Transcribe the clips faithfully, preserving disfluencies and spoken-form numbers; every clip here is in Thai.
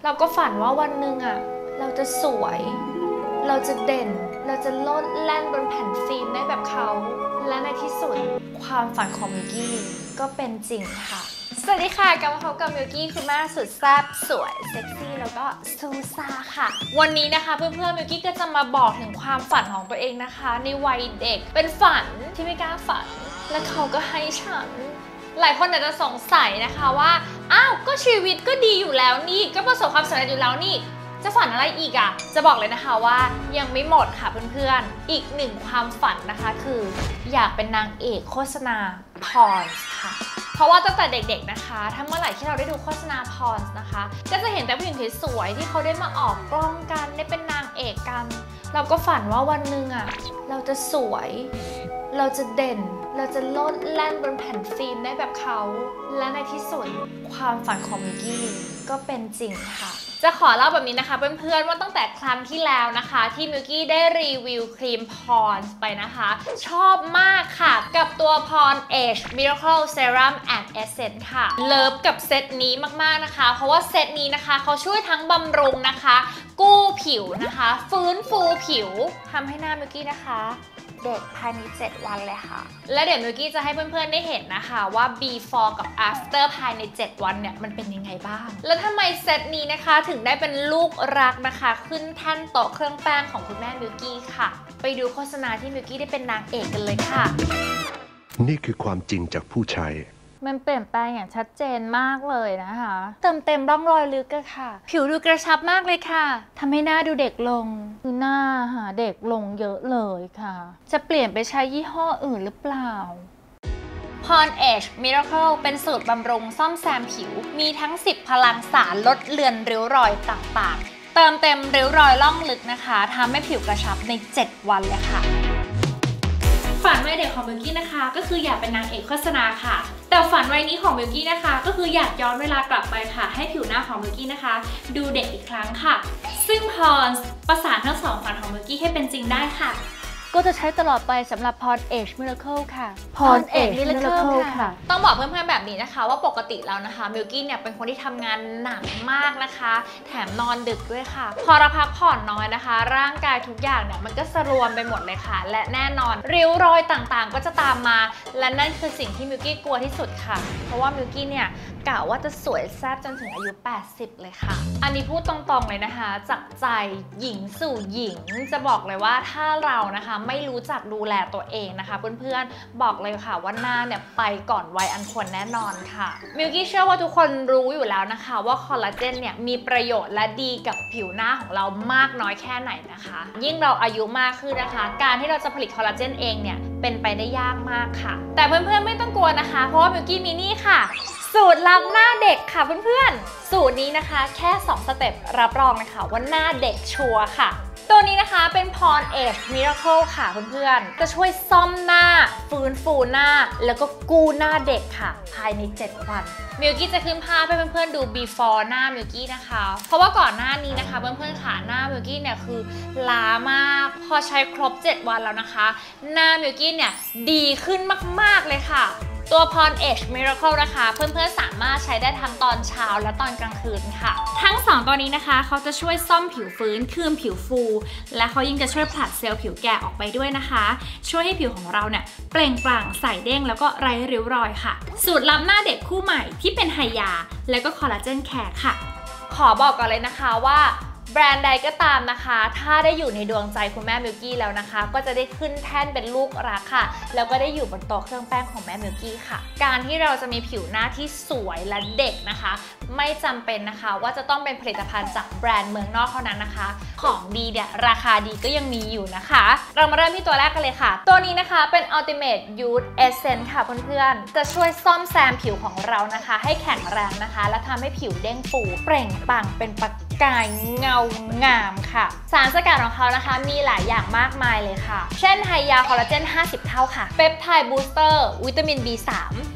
เราก็ฝันว่าวันหนึ่งอะเราจะสวยเราจะเด่นเราจะโลดแล่นบนแผ่นฟิล์มได้แบบเขาและในที่สุดความฝันของมิวกี้ก็เป็นจริงค่ะสวัสดีค่ะกลับมาพบกับมิวกี้คุณแม่สุดแซ่บสวยเซ็กซี่แล้วก็ซูซ่าค่ะวันนี้นะคะเพื่อนๆมิวกี้ก็จะมาบอกถึงความฝันของตัวเองนะคะในวัยเด็กเป็นฝันที่ไม่กล้าฝันและเขาก็ให้ฉันหลายคนอาจจะสงสัยนะคะว่าอ้าวก็ชีวิตก็ดีอยู่แล้วนี่ก็ประสบความสำเร็จอยู่แล้วนี่จะฝันอะไรอีกอะจะบอกเลยนะคะว่ายังไม่หมดค่ะเพื่อนๆอีกหนึ่งความฝันนะคะคืออยากเป็นนางเอกโฆษณาพรส์ค่ะเพราะว่าตั้งแต่เด็กๆนะคะถ้าเมื่อไหร่ที่เราได้ดูโฆษณาพรส์นะคะก็จะเห็นแต่ผู้หญิงสวยๆที่เขาได้มาออกกล้องกันได้เป็นนางเอกกันเราก็ฝันว่าวันหนึ่งอะเราจะสวยเราจะเด่นเราจะโลดแล่นบนแผ่นฟิล์มได้แบบเขาและในที่สุดความฝันของมิวกี้ก็เป็นจริงค่ะจะขอเล่าแบบนี้นะคะเพื่อนๆว่าตั้งแต่ครั้งที่แล้วนะคะที่มิวกี้ได้รีวิวครีมพรส์ไปนะคะชอบมากค่ะกับตัวพร Age Miracle Serum and Essence ค่ะเลิฟกับเซตนี้มากๆนะคะเพราะว่าเซตนี้นะคะเขาช่วยทั้งบำรุงนะคะกู้ผิวนะคะฟื้นฟูผิวทำให้หน้ามิวกี้นะคะเด็กภายในเจ็ดวันเลยค่ะและเดี๋ยวมิวกี้จะให้เพื่อนๆได้เห็นนะคะว่า before กับ after ภายในเจ็ดวันเนี่ยมันเป็นยังไงบ้างแล้วทำไมเซตนี้นะคะถึงได้เป็นลูกรักนะคะขึ้นแท่นโต๊ะเครื่องแป้งของคุณแม่มิวกี้ค่ะไปดูโฆษณาที่มิวกี้ได้เป็นนางเอกกันเลยค่ะนี่คือความจริงจากผู้ใช้มันเปลี่ยนแปลงอย่างชัดเจนมากเลยนะคะเติมเต็มร่องรอยลึกอะค่ะผิวดูกระชับมากเลยค่ะทำให้หน้าดูเด็กลงคือหน้าหาเด็กลงเยอะเลยค่ะจะเปลี่ยนไปใช้ยี่ห้ออื่นหรือเปล่าพร Age Miracle เป็นสูตรบำรุงซ่อมแซมผิวมีทั้งสิบพลังสารลดเลือนริ้วรอยต่างๆเติมเต็มริ้วรอยล่องลึกนะคะทำให้ผิวกระชับในเจ็ดวันเลยค่ะฝันวัยเด็กของมิวกี้นะคะก็คืออยากเป็นนางเอกโฆษณาค่ะแต่ฝันวัยนี้ของมิวกี้นะคะก็คืออยากย้อนเวลากลับไปค่ะให้ผิวหน้าของมิวกี้นะคะดูเด็กอีกครั้งค่ะซึ่งพรส์ประสานทั้งสองฝันของมิวกี้ให้เป็นจริงได้ค่ะก็จะใช้ตลอดไปสำหรับพร Age Miracle ค่ะพร Age Miracle ค่ะต้องบอกเพื่อนๆแบบนี้นะคะว่าปกติแล้วนะคะมิวกี้เนี่ยเป็นคนที่ทำงานหนักมากนะคะแถมนอนดึกด้วยค่ะพอเราพักผ่อนน้อยนะคะร่างกายทุกอย่างเนี่ยมันก็สรวนไปหมดเลยค่ะและแน่นอนริ้วรอยต่างๆก็จะตามมาและนั่นคือสิ่งที่มิวกี้กลัวที่สุดค่ะเพราะว่ามิวกี้เนี่ยกะว่าจะสวยแซ่บจนถึงอายุแปดสิบเลยค่ะอันนี้พูดตรงๆเลยนะคะจากใจหญิงสู่หญิงจะบอกเลยว่าถ้าเรานะคะไม่รู้จักดูแลตัวเองนะคะเพื่อนๆบอกเลยค่ะว่าหน้าเนี่ยไปก่อนวัยอันควรแน่นอนค่ะมิวกี้เชื่อว่าทุกคนรู้อยู่แล้วนะคะว่าคอลลาเจนเนี่ยมีประโยชน์และดีกับผิวหน้าของเรามากน้อยแค่ไหนนะคะยิ่งเราอายุมากขึ้นนะคะการที่เราจะผลิตคอลลาเจนเองเนี่ยเป็นไปได้ยากมากค่ะแต่เพื่อนๆไม่ต้องกลัวนะคะเพราะว่ามิวกี้มีนี่ค่ะสูตรลับหน้าเด็กค่ะเพื่อนๆสูตรนี้นะคะแค่สองสเต็ปรับรองนะคะว่าหน้าเด็กชัวร์ค่ะตัวนี้นะคะเป็นพร Age Miracle ค่ะเพื่อนๆจะช่วยซ่อมหน้าฟื้นฟูหน้าแล้วก็กู้หน้าเด็กค่ะภายในเจ็ดวันมิวกี้จะขึ้นภาพให้เพื่อนๆดู before หน้ามิวกี้นะคะเพราะว่าก่อนหน้านี้นะคะเพื่อนๆขาหน้ามิวกี้เนี่ยคือล้ามากพอใช้ครบเจ็ดวันแล้วนะคะหน้ามิวกี้เนี่ยดีขึ้นมากๆเลยค่ะตัวพร Age Miracle นะคะเพื่อนๆสามารถใช้ได้ทั้งตอนเช้าและตอนกลางคืนค่ะทั้งสองตัวนี้นะคะเขาจะช่วยซ่อมผิวฟื้นคืนผิวฟูและเขายิ่งจะช่วยผลัดเซลล์ผิวแก่ออกไปด้วยนะคะช่วยให้ผิวของเราเนี่ยเปล่งปลั่งใสเด้งแล้วก็ไร้ริ้วรอยค่ะสูตรลับหน้าเด็กคู่ใหม่ที่เป็นไฮยาและก็คอลลาเจนแคร์ค่ะขอบอกก่อนเลยนะคะว่าแบรนด์ใดก็ตามนะคะถ้าได้อยู่ในดวงใจคุณแม่มิวกี้แล้วนะคะก็จะได้ขึ้นแท่นเป็นลูกรักค่ะแล้วก็ได้อยู่บนโต๊ะเครื่องแป้งของแม่มิวกี้ค่ะการที่เราจะมีผิวหน้าที่สวยและเด็กนะคะไม่จำเป็นนะคะว่าจะต้องเป็นผลิตภัณฑ์จากแบรนด์เมืองนอกเท่านั้นนะคะของดีเนี่ยราคาดีก็ยังมีอยู่นะคะเรามาเริ่มที่ตัวแรกกันเลยค่ะตัวนี้นะคะเป็น Ultimate Youth Essence ค่ะเพื่อนๆจะช่วยซ่อมแซมผิวของเรานะคะให้แข็งแรงนะคะและทำให้ผิวเด้งฟูเปล่งปลั่งเป็นประกายเงางามค่ะสารสกัดของเขานะคะมีหลายอย่างมากมายเลยค่ะเช่นไฮยาคอลลาเจนห้าสิบเท่าค่ะเปปไทด์บูสเตอร์วิตามิน บี สาม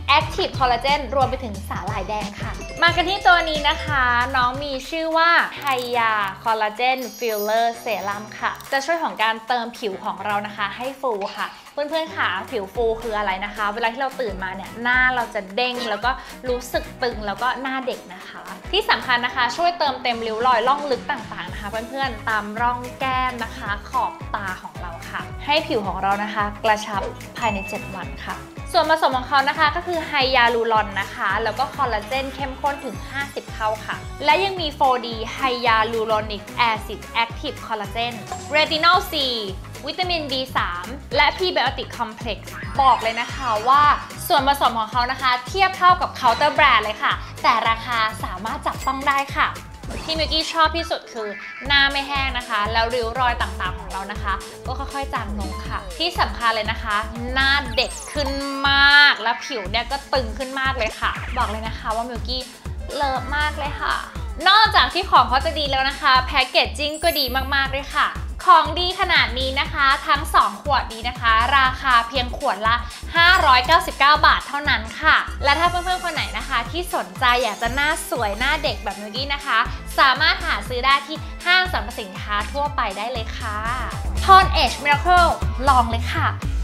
Active Collagen รวมไปถึงสาหร่ายแดงค่ะมากันที่ตัวนี้นะคะน้องมีชื่อว่าไฮยาคอลลาเจนฟิลเลอร์เซรั่มค่ะจะช่วยของการเติมผิวของเรานะคะให้ฟูค่ะเพื่อนๆค่ะผิวฟูคืออะไรนะคะเวลาที่เราตื่นมาเนี่ยหน้าเราจะเด้งแล้วก็รู้สึกตึงแล้วก็หน้าเด็กนะคะที่สำคัญนะคะช่วยเติมเต็มริ้วรอยร่องลึกต่างๆนะคะเพื่อนๆตามร่องแก้มนะคะขอบตาของเราค่ะให้ผิวของเรานะคะกระชับภายในเจ็ดวันค่ะส่วนผสมของเขานะคะก็คือไฮยาลูรอนนะคะแล้วก็คอลลาเจนเข้มข้นถึงห้าสิบเท่าค่ะและยังมี โฟร์ ดี ไฮยาลูโรนิกแอซิดแอคทีฟคอลลาเจนเรตินอล ซี วิตามิน บี สาม และ พรีไบโอติก คอมเพล็กซ์ บอกเลยนะคะว่าส่วนผสมของเขานะคะเทียบเท่ากับเคาน์เตอร์แบรนด์เลยค่ะแต่ราคาสามารถจับต้องได้ค่ะที่มิวกี้ชอบที่สุดคือหน้าไม่แห้งนะคะแล้วริ้วรอยต่างๆของเรานะคะก็ค่อยๆจางลงค่ะที่สำคัญเลยนะคะหน้าเด็กขึ้นมากและผิวเนี่ยก็ตึงขึ้นมากเลยค่ะบอกเลยนะคะว่ามิวกี้เลิฟมากเลยค่ะนอกจากที่ของเขาจะดีแล้วนะคะแพคเกจจิ้งก็ดีมากๆเลยค่ะของดีขนาดนี้นะคะทั้งสองขวดนี้นะคะราคาเพียงขวดละห้าร้อยเก้าสิบเก้าบาทเท่านั้นค่ะและถ้าเพื่อนๆคนไหนนะคะที่สนใจอยากจะหน้าสวยหน้าเด็กแบบมิวกี้นะคะสามารถหาซื้อได้ที่ห้างสรรพสินค้าทั่วไปได้เลยค่ะ Tone Age Miracle ลองเลยค่ะ